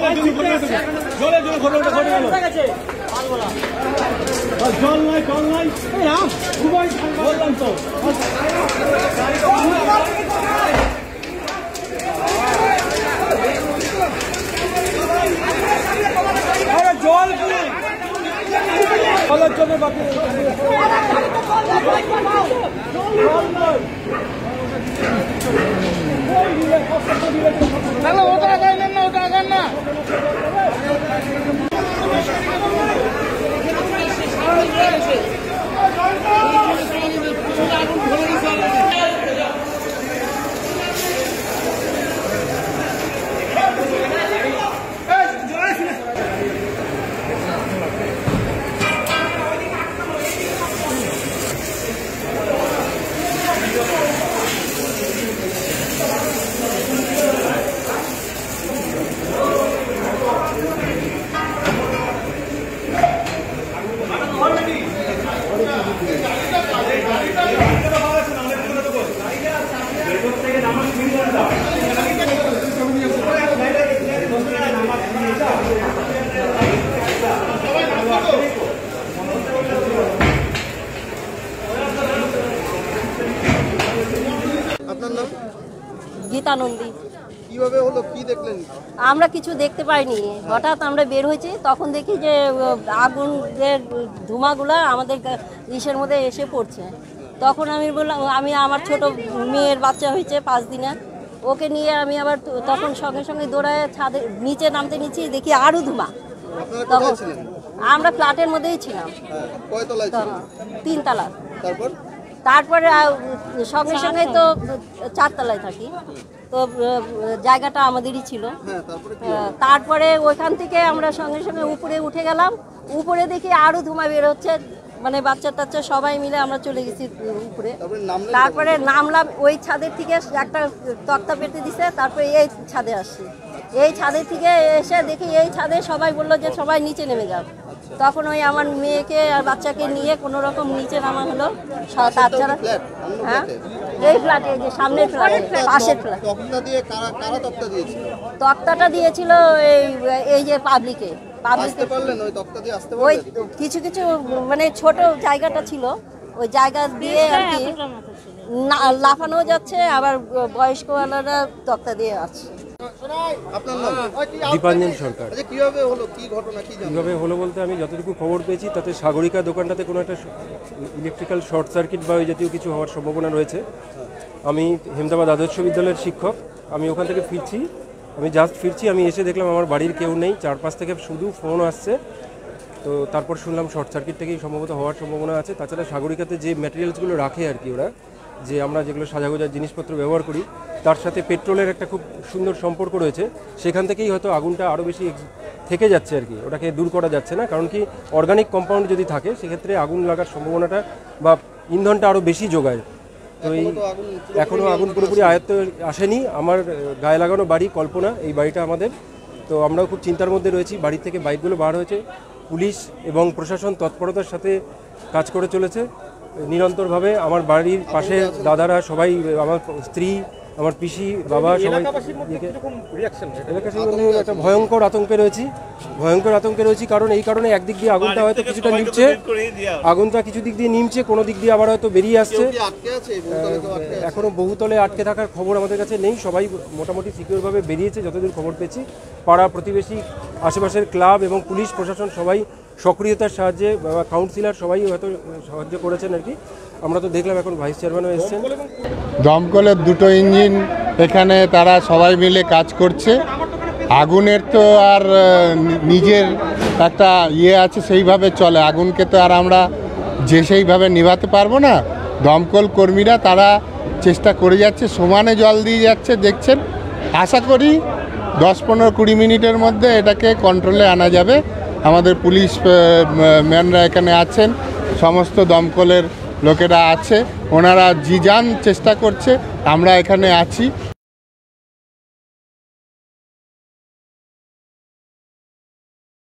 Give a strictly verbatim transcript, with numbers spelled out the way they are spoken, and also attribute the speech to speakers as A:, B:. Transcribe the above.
A: জল নাই জল নাই বললাম তো জল জলের জন্য বাকি ওটা আগায় না ওটা আগান না
B: গীতানন্দী।
C: কিভাবে হলো, কি দেখলেন?
B: আমরা কিছু দেখতে পাইনি, হঠাৎ আমরা বের হয়েছি, তখন দেখি যে আগুনের ধোঁয়াগুলা আমাদের ইসের মধ্যে এসে পড়ছে। তখন আমি বললাম, আমি আমার ছোট মেয়ের বাচ্চা হয়েছে পাঁচ দিনে, ওকে নিয়ে আমি আবার তখন সঙ্গে সঙ্গে দৌড়ায় ছাদে নিচে নামতে নিচ্ছি, দেখি আরও ধোঁয়া। তখন আমরা ফ্ল্যাটের মধ্যেই ছিলাম, তিনতলা। তারপর তারপরে সঙ্গে সঙ্গে তো চারতলায় থাকি, তো জায়গাটা আমাদেরই ছিল। তারপরে ওইখান থেকে আমরা সঙ্গে সঙ্গে উপরে উঠে গেলাম, উপরে দেখি আরও ধোঁয়া বের হচ্ছে, মানে বাচ্চা টাচ্চা সবাই মিলে আমরা চলে গেছি উপরে। তারপরে নামলাম, ওই ছাদের থেকে একটা তক্তা পেতে দিছে, তারপরে এই ছাদে আসছি। এই ছাদের থেকে এসে দেখি এই ছাদে সবাই বললো যে সবাই নিচে নেমে যাও। তখন ওই আমার মেয়েকে আর বাচ্চাকে নিয়ে কোনো রকম নিচে নামা হলো। তাছাড়া হ্যাঁ এই ফ্ল্যাটে, যে সামনের ফ্ল্যাট, পাশের ফ্ল্যাট। তক্তাটা দিয়েছিল এই এই যে পাবলিকে। ওই কিছু কিছু মানে ছোট জায়গাটা ছিল, ওই জায়গা দিয়ে আর কি লাফানো যাচ্ছে, আবার বয়স্কওয়ালারা তক্তা দিয়ে আছে।
D: দীপাঞ্জন সরকার। কিভাবে হলো, কি ঘটনা, কি কিভাবে হলো বলতে আমি যতটুকু খবর পেয়েছি তাতে সাগরিকা দোকানটাতে কোনো একটা ইলেকট্রিক্যাল শর্ট সার্কিট বা ওই জাতীয় কিছু হওয়ার সম্ভাবনা রয়েছে। আমি হেমদাবাদ আদর্শ বিদ্যালয়ের শিক্ষক, আমি ওখান থেকে ফিরছি, আমি জাস্ট ফিরছি, আমি এসে দেখলাম আমার বাড়ির কেউ নেই, চারপাশ থেকে শুধু ফোন আসছে। তো তারপর শুনলাম শর্ট সার্কিট থেকেই সম্ভবত হওয়ার সম্ভাবনা আছে। তাছাড়া সাগরিকাতে যে ম্যাটেরিয়ালসগুলো রাখে আর কি ওরা, যে আমরা যেগুলো সাজাগোজার জিনিসপত্র ব্যবহার করি, তার সাথে পেট্রোলের একটা খুব সুন্দর সম্পর্ক রয়েছে। সেখান থেকেই হয়তো আগুনটা আরও বেশি থেকে যাচ্ছে আর কি, ওটাকে দূর করা যাচ্ছে না। কারণ কি অর্গানিক কম্পাউন্ড যদি থাকে সেক্ষেত্রে আগুন লাগার সম্ভাবনাটা বা ইন্ধনটা আরও বেশি যোগায়। তো এই এখনও আগুন পুরোপুরি আয়ত্তে আসেনি। আমার গায়ে লাগানো বাড়ি কল্পনা, এই বাড়িটা আমাদের। তো আমরাও খুব চিন্তার মধ্যে রয়েছি। বাড়ি থেকে বাইকগুলো বার হয়েছে, পুলিশ এবং প্রশাসন তৎপরতার সাথে কাজ করে চলেছে নিরন্তরভাবে। আমার বাড়ির পাশে দাদারা সবাই, আমার স্ত্রী, আমার পিসি, বাবা, সবাই এলাকাবাসী একটা ভয়ঙ্কর আতঙ্কে রয়েছি ভয়ঙ্কর আতঙ্কে রয়েছি কারণ এই কারণে একদিক দিয়ে আগুনটা হয়তো কিছুটা নিমছে, আগুনটা কিছু দিক দিয়ে নিমছে, কোনো দিক দিয়ে আবার হয়তো বেরিয়ে আসছে। এখনও বহুতলে আটকে থাকার খবর আমাদের কাছে নেই, সবাই মোটামুটি সিকিউরভাবে বেরিয়েছে যতদূর খবর পেয়েছি। পাড়া প্রতিবেশী, আশেপাশের ক্লাব এবং পুলিশ প্রশাসন সবাই সক্রিয়তার সাহায্যে, কাউন্সিলর সবাই হয়তো সাহায্য করেছেন আর কি। আমরা তো দেখলাম এখন ভাইস চেয়ারম্যানও এসেছেন।
E: দমকলের দুটো ইঞ্জিন এখানে তারা সবাই মিলে কাজ করছে। আগুনের তো আর নিজের একটা ইয়ে আছে, সেইভাবে চলে। আগুনকে তো আর আমরা যে সেইভাবে নিভাতে পারবো না। দমকল কর্মীরা তারা চেষ্টা করে যাচ্ছে, সমানে জল দিয়ে যাচ্ছে, দেখছেন। আশা করি দশ পনেরো কুড়ি মিনিটের মধ্যে এটাকে কন্ট্রোলে আনা যাবে। আমাদের পুলিশ ম্যানরা এখানে আছেন, সমস্ত দমকলের লোকেরা আছে, ওনারা জি যান চেষ্টা করছে, আমরা এখানে আছি।